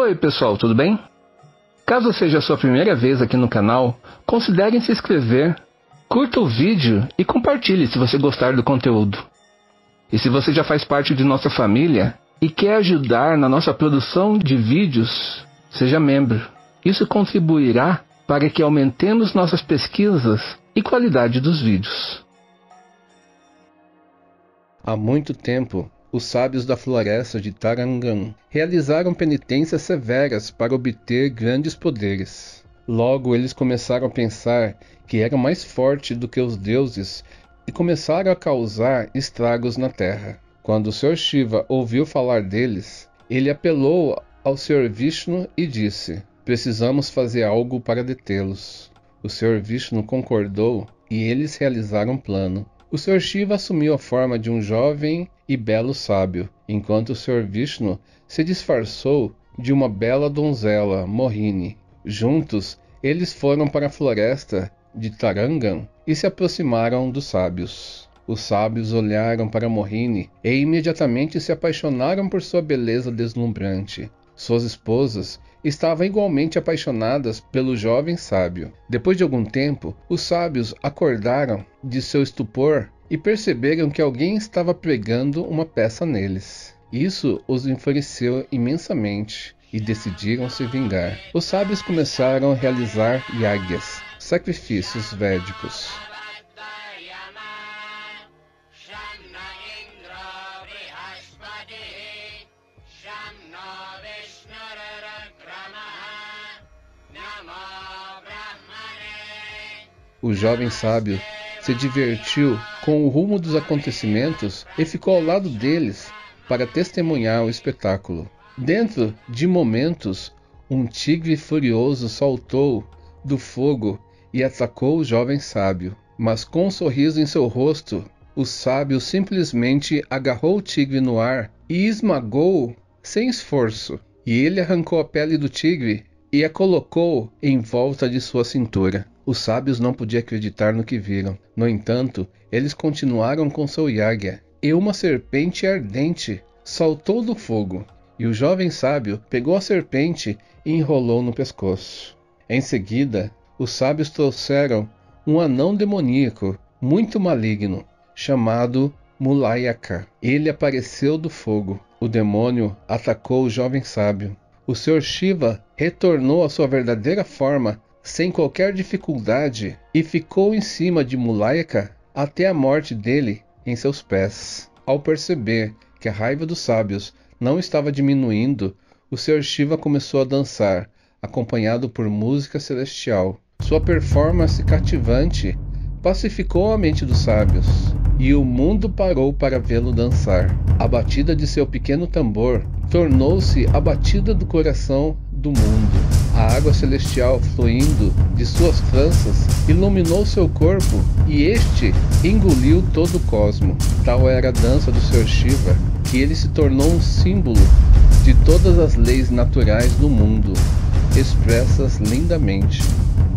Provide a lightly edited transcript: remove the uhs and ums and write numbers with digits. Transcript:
Oi pessoal, tudo bem? Caso seja a sua primeira vez aqui no canal, considere se inscrever, curta o vídeo e compartilhe se você gostar do conteúdo. E se você já faz parte de nossa família e quer ajudar na nossa produção de vídeos, seja membro. Isso contribuirá para que aumentemos nossas pesquisas e qualidade dos vídeos. Há muito tempo, os sábios da floresta de Tarangan realizaram penitências severas para obter grandes poderes. Logo eles começaram a pensar que eram mais fortes do que os deuses e começaram a causar estragos na terra. Quando o Sr. Shiva ouviu falar deles, ele apelou ao Sr. Vishnu e disse: "Precisamos fazer algo para detê-los." O Sr. Vishnu concordou e eles realizaram um plano. O Sr. Shiva assumiu a forma de um jovem e belo sábio, enquanto o Sr. Vishnu se disfarçou de uma bela donzela, Mohini. Juntos, eles foram para a floresta de Tarangan e se aproximaram dos sábios. Os sábios olharam para Mohini e imediatamente se apaixonaram por sua beleza deslumbrante. Suas esposas estavam igualmente apaixonadas pelo jovem sábio. Depois de algum tempo, os sábios acordaram de seu estupor e perceberam que alguém estava pregando uma peça neles. Isso os enfureceu imensamente e decidiram se vingar. Os sábios começaram a realizar yagyas, sacrifícios védicos. O jovem sábio se divertiu com o rumo dos acontecimentos e ficou ao lado deles para testemunhar o espetáculo. Dentro de momentos, um tigre furioso saltou do fogo e atacou o jovem sábio. Mas com um sorriso em seu rosto, o sábio simplesmente agarrou o tigre no ar e esmagou-o sem esforço. E ele arrancou a pele do tigre e a colocou em volta de sua cintura. Os sábios não podiam acreditar no que viram. No entanto, eles continuaram com seu yagya, e uma serpente ardente saltou do fogo, e o jovem sábio pegou a serpente e enrolou no pescoço. Em seguida, os sábios trouxeram um anão demoníaco muito maligno, chamado Mulayaka. Ele apareceu do fogo. O demônio atacou o jovem sábio. O Sr. Shiva retornou à sua verdadeira forma sem qualquer dificuldade e ficou em cima de Mulayaka até a morte dele em seus pés. Ao perceber que a raiva dos sábios não estava diminuindo, o Sr. Shiva começou a dançar, acompanhado por música celestial. Sua performance cativante pacificou a mente dos sábios, e o mundo parou para vê-lo dançar. A batida de seu pequeno tambor tornou-se a batida do coração do mundo. A água celestial fluindo de suas tranças iluminou seu corpo e este engoliu todo o cosmo. Tal era a dança do Sr. Shiva que ele se tornou um símbolo de todas as leis naturais do mundo, expressas lindamente.